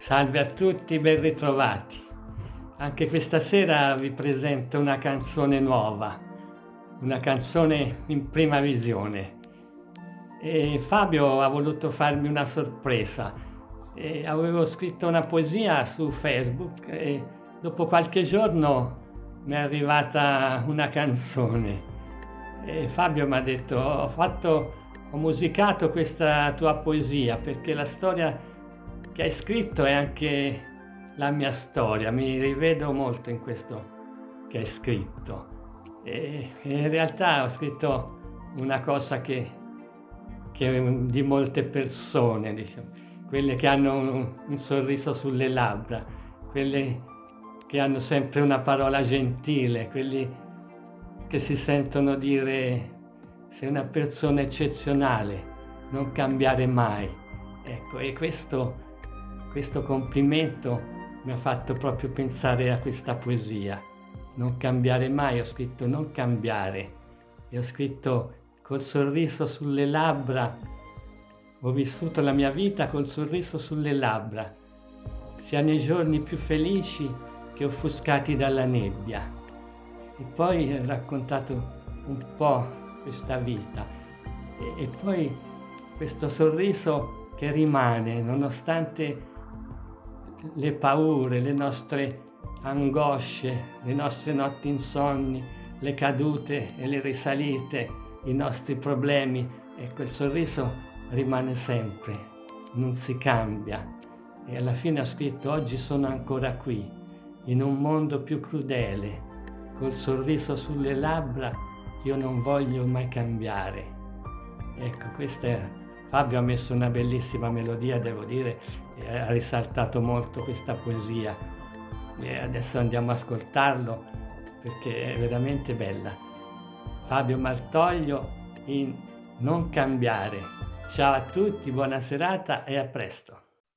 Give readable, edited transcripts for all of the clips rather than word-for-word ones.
Salve a tutti, ben ritrovati. Anche questa sera vi presento una canzone nuova, una canzone in prima visione. E Fabio ha voluto farmi una sorpresa. Avevo scritto una poesia su Facebook e dopo qualche giorno mi è arrivata una canzone. E Fabio mi ha detto: ho musicato questa tua poesia perché la storia che hai scritto è anche la mia storia, mi rivedo molto in questo che hai scritto. E in realtà ho scritto una cosa che di molte persone, diciamo, quelle che hanno un sorriso sulle labbra, quelle che hanno sempre una parola gentile, quelli che si sentono dire: sei una persona eccezionale, non cambiare mai. Ecco, e questo complimento mi ha fatto proprio pensare a questa poesia. Non cambiare mai, ho scritto non cambiare, e ho scritto col sorriso sulle labbra. Ho vissuto la mia vita col sorriso sulle labbra, sia nei giorni più felici che offuscati dalla nebbia. E poi ho raccontato un po' questa vita e poi questo sorriso che rimane nonostante le paure, le nostre angosce, le nostre notti insonni, le cadute e le risalite, i nostri problemi. E quel sorriso rimane sempre, non si cambia. E alla fine ho scritto: oggi sono ancora qui, in un mondo più crudele, col sorriso sulle labbra, io non voglio mai cambiare. Ecco, questa è... Fabio ha messo una bellissima melodia, devo dire, e ha risaltato molto questa poesia. E adesso andiamo ad ascoltarlo perché è veramente bella. Fabio Martoglio in Non cambiare. Ciao a tutti, buona serata e a presto.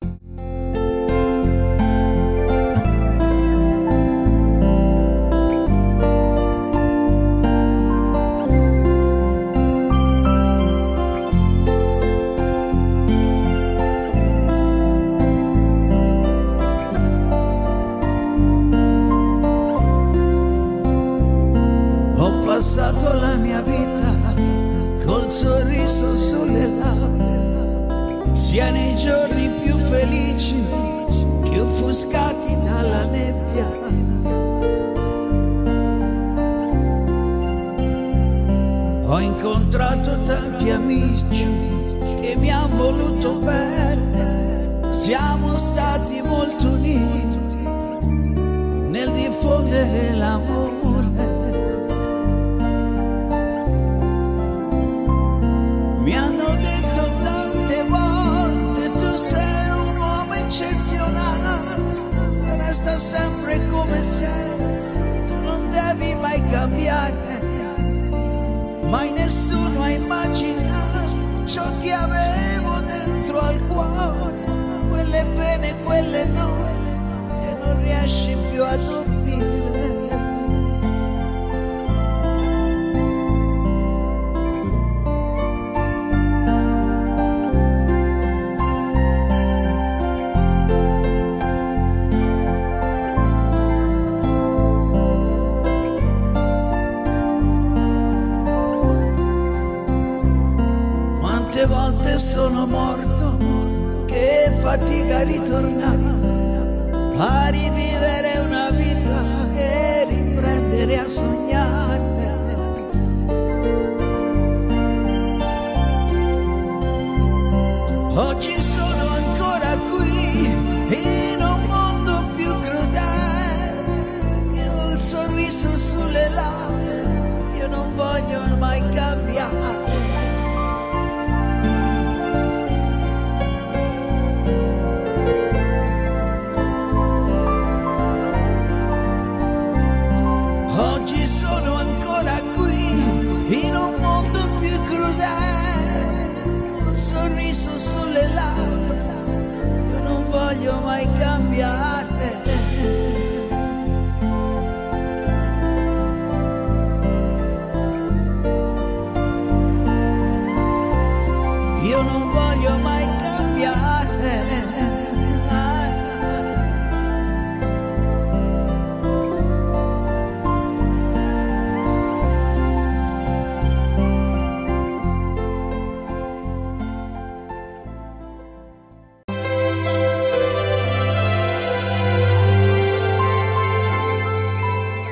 Passato la mia vita col sorriso sulle labbra, sia nei giorni più felici che offuscati dalla nebbia. Ho incontrato tanti amici che mi hanno voluto bene, siamo stati molto uniti nel diffondere l'amore. Mi hanno detto tante volte: tu sei un uomo eccezionale, resta sempre come sei, tu non devi mai cambiare. Mai nessuno ha immaginato ciò che avevo dentro al cuore, quelle pene, quelle notti che non riesci più a dormire. Quante volte sono morto, che fatica ritornare a rivivere una vita e riprendere a sognare. Oggi sono ancora qui in un mondo più crudele, che ho il sorriso sulle labbra, io non voglio mai cambiare. Oggi sono ancora qui in un mondo più crudele, col sorriso sulle labbra, io non voglio mai cambiare.